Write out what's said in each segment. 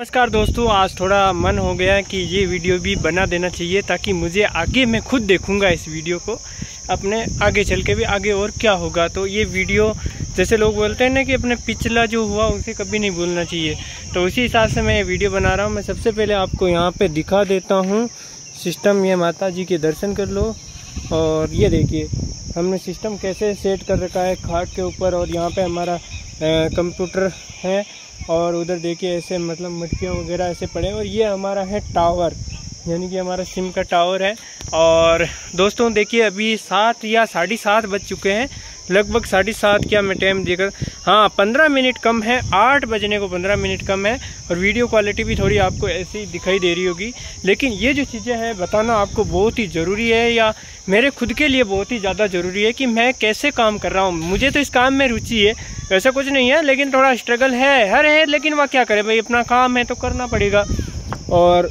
नमस्कार दोस्तों, आज थोड़ा मन हो गया कि ये वीडियो भी बना देना चाहिए ताकि मुझे आगे मैं खुद देखूंगा इस वीडियो को अपने आगे चल के भी आगे और क्या होगा। तो ये वीडियो जैसे लोग बोलते हैं ना कि अपने पिछला जो हुआ उसे कभी नहीं भूलना चाहिए, तो उसी हिसाब से मैं ये वीडियो बना रहा हूँ। मैं सबसे पहले आपको यहाँ पे दिखा देता हूँ सिस्टम। ये माता जी के दर्शन कर लो और ये देखिए हमने सिस्टम कैसे सेट कर रखा है खाट के ऊपर, और यहाँ पे हमारा कंप्यूटर है और उधर देखिए ऐसे मतलब मटकियाँ वगैरह ऐसे पड़े हैं। और ये हमारा है टावर, यानी कि हमारा सिम का टावर है। और दोस्तों देखिए अभी 7 या 7:30 बज चुके हैं, लगभग 7:30 क्या मैं टाइम देकर, हाँ 15 मिनट कम है, 8 बजने को 15 मिनट कम है। और वीडियो क्वालिटी भी थोड़ी आपको ऐसी ही दिखाई दे रही होगी, लेकिन ये जो चीज़ें हैं बताना आपको बहुत ही ज़रूरी है, या मेरे खुद के लिए बहुत ही ज़्यादा ज़रूरी है कि मैं कैसे काम कर रहा हूँ। मुझे तो इस काम में रुचि है, ऐसा कुछ नहीं है, लेकिन थोड़ा स्ट्रगल है हर है, लेकिन वह क्या करें भाई, अपना काम है तो करना पड़ेगा। और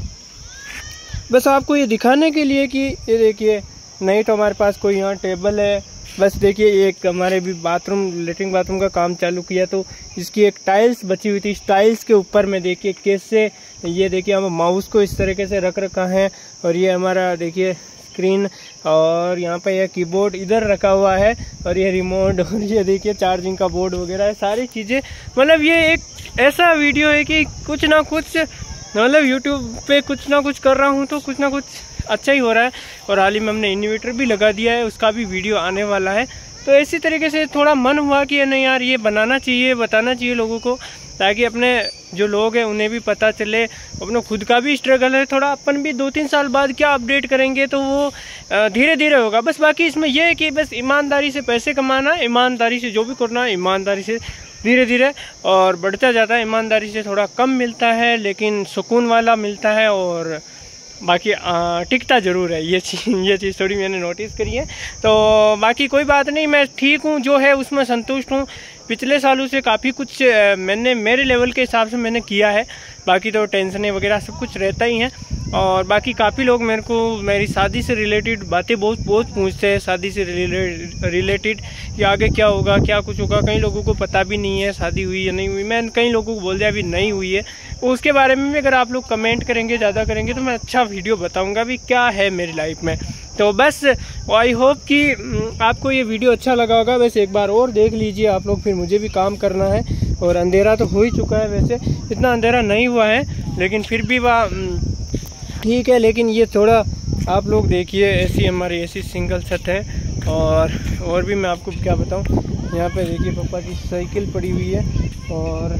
बस आपको ये दिखाने के लिए कि ये देखिए, नहीं तो हमारे पास कोई यहाँ टेबल है, बस देखिए एक हमारे भी बाथरूम लेटरिन बाथरूम का काम चालू किया तो इसकी एक टाइल्स बची हुई थी, इस टाइल्स के ऊपर में देखिए कैसे, ये देखिए हम माउस को इस तरीके से रख रखा है। और ये हमारा देखिए स्क्रीन, और यहाँ पे यह कीबोर्ड इधर रखा हुआ है, और ये रिमोट, और ये देखिए चार्जिंग का बोर्ड वगैरह है, सारी चीज़ें। मतलब ये एक ऐसा वीडियो है कि कुछ ना कुछ मतलब यूट्यूब पे कुछ ना कुछ कर रहा हूँ तो कुछ ना कुछ अच्छा ही हो रहा है। और हाल ही में हमने इन्वर्टर भी लगा दिया है, उसका भी वीडियो आने वाला है। तो इसी तरीके से थोड़ा मन हुआ कि नहीं यार ये बनाना चाहिए, बताना चाहिए लोगों को, ताकि अपने जो लोग हैं उन्हें भी पता चले। अपना खुद का भी स्ट्रगल है थोड़ा, अपन भी 2-3 साल बाद क्या अपडेट करेंगे तो वो धीरे धीरे होगा। बस बाकी इसमें यह है कि बस ईमानदारी से पैसे कमाना, ईमानदारी से जो भी करना है, ईमानदारी से धीरे धीरे और बढ़ता जाता है। ईमानदारी से थोड़ा कम मिलता है लेकिन सुकून वाला मिलता है, और बाकी टिकता ज़रूर है। ये चीज़ थोड़ी मैंने नोटिस करी है। तो बाकी कोई बात नहीं, मैं ठीक हूँ, जो है उसमें संतुष्ट हूँ। पिछले सालों से काफ़ी कुछ मैंने मेरे लेवल के हिसाब से मैंने किया है, बाकी तो टेंशनें वगैरह सब कुछ रहता ही है। और बाकी काफ़ी लोग मेरे को मेरी शादी से रिलेटेड बातें बहुत पूछते हैं, शादी से रिलेटेड कि आगे क्या होगा, क्या कुछ होगा। कई लोगों को पता भी नहीं है शादी हुई या नहीं हुई, मैं कई लोगों को बोल दिया अभी नहीं हुई है। उसके बारे में भी अगर आप लोग कमेंट करेंगे, ज़्यादा करेंगे, तो मैं अच्छा वीडियो बताऊँगा भी क्या है मेरी लाइफ में। तो बस आई होप कि आपको ये वीडियो अच्छा लगा होगा। वैसे एक बार और देख लीजिए आप लोग, फिर मुझे भी काम करना है। और अंधेरा तो हो ही चुका है, वैसे इतना अंधेरा नहीं हुआ है, लेकिन फिर भी वह ठीक है। लेकिन ये थोड़ा आप लोग देखिए, ऐसी हमारी ऐसी सिंगल छत है। और भी मैं आपको क्या बताऊं, यहाँ पे देखिए पापा की साइकिल पड़ी हुई है, और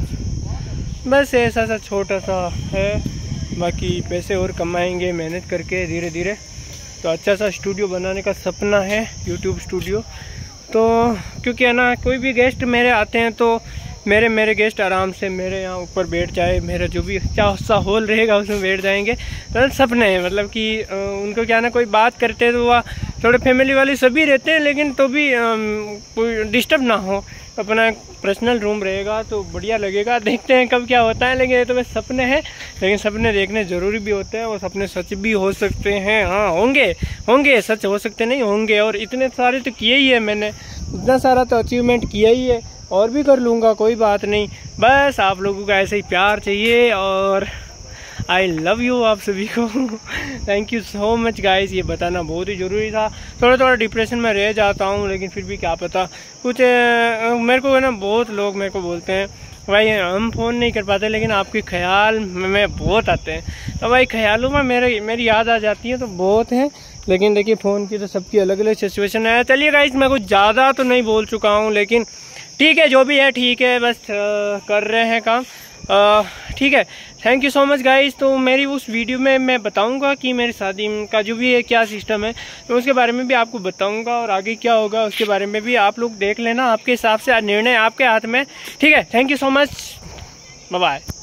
बस ऐसा सा छोटा सा है। बाकी पैसे और कमाएंगे मेहनत करके धीरे धीरे, तो अच्छा सा स्टूडियो बनाने का सपना है, यूट्यूब स्टूडियो। तो क्योंकि है ना, कोई भी गेस्ट मेरे आते हैं तो मेरे गेस्ट आराम से मेरे यहाँ ऊपर बैठ जाए, मेरा जो भी अच्छा सा हॉल रहेगा उसमें बैठ जाएंगे। तो सपने हैं मतलब कि उनको क्या ना, कोई बात करते हैं तो वह थोड़े फैमिली वाले सभी रहते हैं, लेकिन तो भी कोई डिस्टर्ब ना हो, अपना पर्सनल रूम रहेगा तो बढ़िया लगेगा। देखते हैं कब क्या होता है, लेकिन ये तो बस सपने हैं, लेकिन सपने देखने ज़रूरी भी होते हैं, और सपने सच भी हो सकते हैं। हाँ होंगे सच हो सकते नहीं होंगे। और इतने सारे तो किए ही है मैंने, इतना सारा तो अचीवमेंट किया ही है, और भी कर लूँगा, कोई बात नहीं। बस आप लोगों का ऐसे ही प्यार चाहिए, और आई लव यू आप सभी को। Thank you so much guys, ये बताना बहुत ही ज़रूरी था। थोड़ा डिप्रेशन में रह जाता हूँ, लेकिन फिर भी क्या पता कुछ मेरे को है ना, बहुत लोग मेरे को बोलते हैं भाई हम फ़ोन नहीं कर पाते, लेकिन आपके ख्याल में बहुत आते हैं। तो भाई ख्यालों में मेरी याद आ जाती है तो बहुत है, लेकिन देखिए फ़ोन की तो सबकी अलग अलग सिचुएशन है। चलिए गाइस, मैं कुछ ज़्यादा तो नहीं बोल चुका हूँ, लेकिन ठीक है, जो भी है ठीक है, बस कर रहे हैं काम, ठीक है। Thank you so much guys. तो मेरी उस वीडियो में मैं बताऊंगा कि मेरी शादी का जो भी है क्या सिस्टम है, तो उसके बारे में भी आपको बताऊंगा, और आगे क्या होगा उसके बारे में भी आप लोग देख लेना, आपके हिसाब से निर्णय आपके हाथ में, ठीक है। Thank you so much, bye bye.